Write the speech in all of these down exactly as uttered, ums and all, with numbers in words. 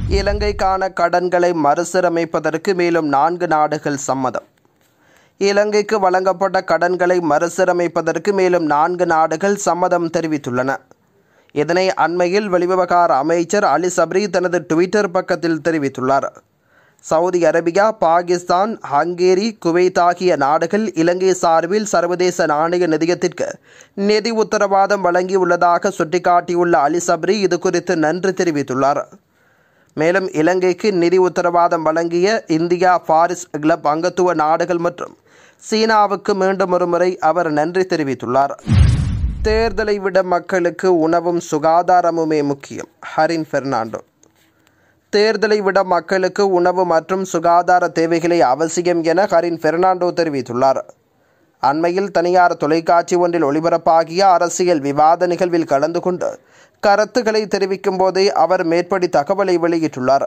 இலங்கைக்கான கடன்களை மறுசீரமைப்பதற்கு மேலும் நான்கு நாடுகள் சம்மதம். இலங்கைக்கு வழங்கப்பட்ட கடன்களை மறுசீரமைப்பதற்கு மேலும் நான்கு நாடுகள் சம்மதம் தெரிவித்துள்ளன. இதனை அண்மையில் வெளிவிவகார அமைச்சர் அலி சப்ரி தனது ட்விட்டர் பக்கத்தில் தெரிவித்துள்ளார். Saudi Arabia, Pakistan, Hungary, Kuwait ஆகிய நாடுகள் இலங்கை சார்பில் சர்வதேச நாணய நிதியத்திற்கு நிதி உத்தரவாதம் வழங்கியுள்ளதாக சுட்டிக்காட்டியுள்ள அலி சப்ரி இது குறித்து நன்றி தெரிவித்துள்ளார். மேலும் இலங்கைக்கு நிதி உத்தரவாதம் வழங்கிய இந்தியா, பாரிஸ் கிளப் அங்கத்துவ நாடுகள் மற்றும் சீனாவுக்கு மீண்டும் ஒருமுறை அவர் நன்றி தெரிவித்துள்ளார். தேர்தலை விட மக்களுக்கு உணவும் சுகாதாரமுமே முக்கியம். ஹரின் பெர்னாண்டோ. தேர்தலை விட மக்களுக்கு உணவு மற்றும் சுகாதார தேவைகளே அவசியம் என ஹரின் பெர்னாண்டோ தெரிவித்துள்ளார். அண்மையில் தனியார் தொலைக்காட்சி ஒன்றில் ஒளிபரப்பாகிய அரசியல் விவாத நிகழ்வில் கலந்து கொண்டு கருத்துக்களை தெரிவிக்கும் போதே அவர் மேற்படி தகவலை வெளியிட்டுள்ளார்.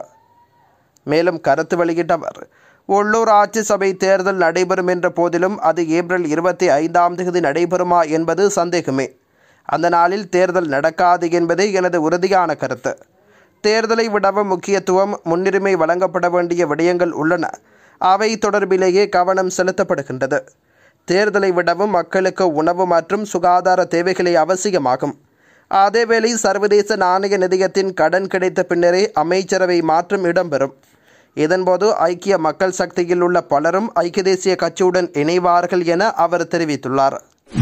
மேலும் கருத்து வெளியிட்ட அவர், உள்ளூர் ஆட்சி சபை தேர்தல் நடைபெறும் என்ற போதிலும் அது ஏப்ரல் இருபத்தி ஐந்தாம் தேதி நடைபெறுமா என்பது சந்தேகமே. அந்த நாளில் தேர்தல் நடக்காது என்பதே எனது உறுதியான கருத்து. தேர்தலை விடவும் முக்கியத்துவம், முன்னுரிமை வழங்கப்பட வேண்டிய விடயங்கள் உள்ளன. அவை தொடர்பிலேயே கவனம் செலுத்தப்படுகின்றது. தேர்தலை விடவும் மக்களுக்கு உணவு மற்றும் சுகாதார தேவைகளே அவசியமாகும். அதேவேளை சர்வதேச நாணய நிதியத்தின் கடன் கிடைத்த பின்னரே அமைச்சரவை மாற்றம் இடம்பெறும். இதன்போது ஐக்கிய மக்கள் சக்தியில் உள்ள பலரும் ஐக்கிய தேசிய கட்சியுடன் இணைவார்கள் என அவர் தெரிவித்துள்ளார்.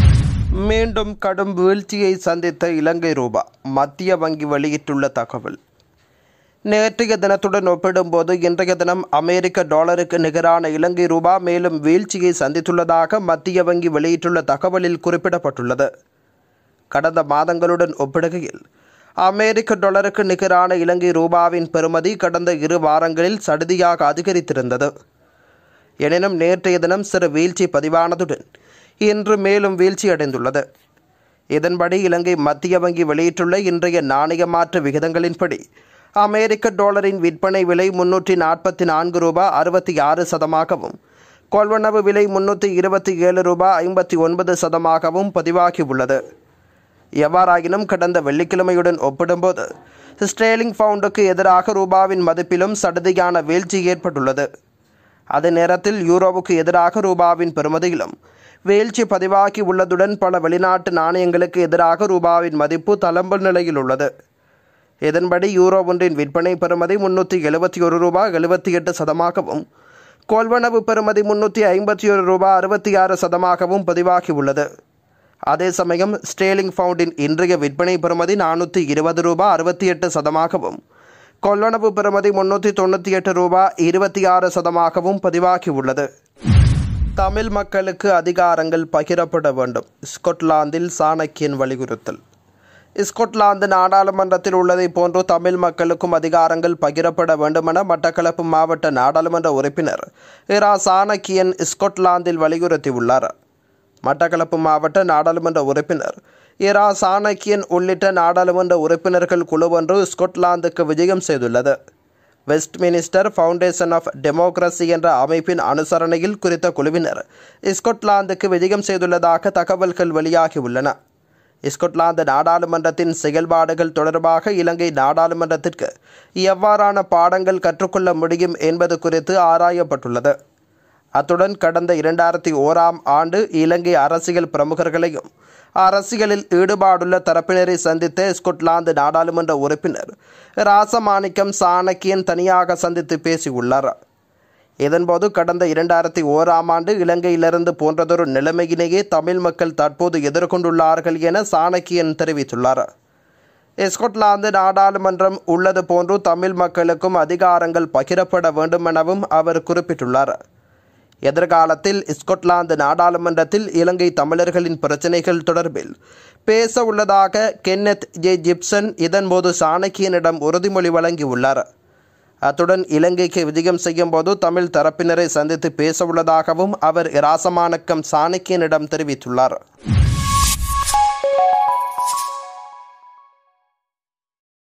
மீண்டும் கடும் வீழ்ச்சியை சந்தித்த இலங்கை ரூபா. மத்திய வங்கி வெளியிட்டுள்ள தகவல். நேற்றைய தினத்துடன் ஒப்பிடும்போது இன்றைய தினம் அமெரிக்க டாலருக்கு நிகரான இலங்கை ரூபா மேலும் வீழ்ச்சியை சந்தித்துள்ளதாக மத்திய வங்கி வெளியிட்டுள்ள தகவலில் குறிப்பிடப்பட்டுள்ளது. கடந்த மாதங்களுடன் ஒப்பிடுகையில் அமெரிக்க டாலருக்கு நிகரான இலங்கை ரூபாவின் பெறுமதி கடந்த இரு வாரங்களில் சடுதியாக அதிகரித்திருந்தது. எனினும் நேற்றைய தினம் சிறு வீழ்ச்சி பதிவானதுடன் இன்று மேலும் வீழ்ச்சியடைந்துள்ளது. இதன்படி இலங்கை மத்திய வங்கி வெளியிட்டுள்ள இன்றைய நாணய மாற்று விகிதங்களின்படி அமெரிக்க டாலரின் விற்பனை விலை முன்னூற்றி நாற்பத்தி நான்கு ரூபாய் அறுபத்தி ஆறு சதமாகவும், கொள்வனவு விலை முன்னூற்றி இருபத்தி ஏழு ரூபாய் ஐம்பத்தி ஒன்பது சதமாகவும் பதிவாகியுள்ளது. எவ்வாறாயினும் கடந்த வெள்ளிக்கிழமையுடன் ஒப்பிடும்போது ஸ்டேர்லிங் பவுண்டுக்கு எதிராக ரூபாவின் மதிப்பிலும் சடுதியான வீழ்ச்சி ஏற்பட்டுள்ளது. அதே நேரத்தில் யூரோவுக்கு எதிராக ரூபாவின் பெறுமதியிலும் வீழ்ச்சி பதிவாகி உள்ளதுடன் பல வெளிநாட்டு நாணயங்களுக்கு எதிராக ரூபாவின் மதிப்பு தளம்பல் நிலையில் உள்ளது. இதன்படி யூரோ ஒன்றின் விற்பனை பெறுமதி முன்னூற்றி எழுபத்தி ஒரு ரூபாய் எழுபத்தி எட்டு சதமாகவும், கொள்வனவு பெறுமதி முன்னூற்றி ஐம்பத்தி ஒரு ரூபாய் அறுபத்தி ஆறு சதமாகவும் பதிவாகியுள்ளது. அதே சமயம் ஸ்டேர்லிங் பவுண்டின் இன்றைய விற்பனை பெறுமதி நானூற்றி இருபது ரூபாய் அறுபத்தி எட்டு சதமாகவும், கொள்வனவு பெறுமதி முன்னூற்றி தொண்ணூற்றி எட்டு ரூபாய் இருபத்தி ஆறு சதமாகவும் பதிவாகியுள்ளது. தமிழ் மக்களுக்கு அதிகாரங்கள் பகிரப்பட வேண்டும். ஸ்கொட்லாந்தில் சாணக்கியன் வலியுறுத்தல். ஸ்கொட்லாந்து நாடாளுமன்றத்தில் உள்ளதை போன்று தமிழ் மக்களுக்கும் அதிகாரங்கள் பகிரப்பட வேண்டுமென மட்டக்களப்பு மாவட்ட நாடாளுமன்ற உறுப்பினர் இரா சாணக்கியன் ஸ்கொட்லாந்தில் வலியுறுத்தியுள்ளார். மட்டக்களப்பு மாவட்ட நாடாளுமன்ற உறுப்பினர் இரா சாணக்கியன் உள்ளிட்ட நாடாளுமன்ற உறுப்பினர்கள் குழு ஒன்று ஸ்கொட்லாந்துக்கு விஜயம் செய்துள்ளது. வெஸ்ட்மினிஸ்டர் ஃபவுண்டேஷன் ஆஃப் டெமோக்ரஸி என்ற அமைப்பின் அனுசரணையில் குறித்த குழுவினர் ஸ்கொட்லாந்துக்கு விஜயம் செய்துள்ளதாக தகவல்கள் வெளியாகியுள்ளன. ஸ்கொட்லாந்து நாடாளுமன்றத்தின் செயல்பாடுகள் தொடர்பாக இலங்கை நாடாளுமன்றத்திற்கு எவ்வாறான பாடங்கள் கற்றுக்கொள்ள முடியும் என்பது குறித்து ஆராயப்பட்டுள்ளது. அத்துடன் கடந்த இரண்டாயிரத்தி ஓராம் ஆண்டு இலங்கை அரசியல் பிரமுகர்களையும் அரசியலில் ஈடுபாடுள்ள தரப்பினரை சந்தித்த ஸ்கொட்லாந்து நாடாளுமன்ற உறுப்பினர் ராசமாணிக்கம் சாணக்கியன் தனியாக சந்தித்து பேசியுள்ளார். இதன்போது கடந்த இரண்டாயிரத்தி ஓராம் ஆண்டு இலங்கையிலிருந்து போன்றதொரு நிலைமையினையே தமிழ் மக்கள் தற்போது எதிர்கொண்டுள்ளார்கள் என சாணக்கியன் தெரிவித்துள்ளார். ஸ்கொட்லாந்து நாடாளுமன்றம் உள்ளது போன்று தமிழ் மக்களுக்கும் அதிகாரங்கள் பகிரப்பட வேண்டும் எனவும் அவர் குறிப்பிட்டுள்ளார். எதிர்காலத்தில் ஸ்கொட்லாந்து நாடாளுமன்றத்தில் இலங்கை தமிழர்களின் பிரச்சினைகள் தொடர்பில் பேச உள்ளதாக கென்னத் ஜே ஜிப்சன் இதன்போது சாணக்கியனிடம் உறுதிமொழி வழங்கியுள்ளார். அத்துடன் இலங்கைக்கு விஜயம் செய்யும் போது தமிழ் தரப்பினரை சந்தித்து பேச உள்ளதாகவும் அவர் ராசமாணிக்கம் சாணக்கியனிடம் தெரிவித்துள்ளார்.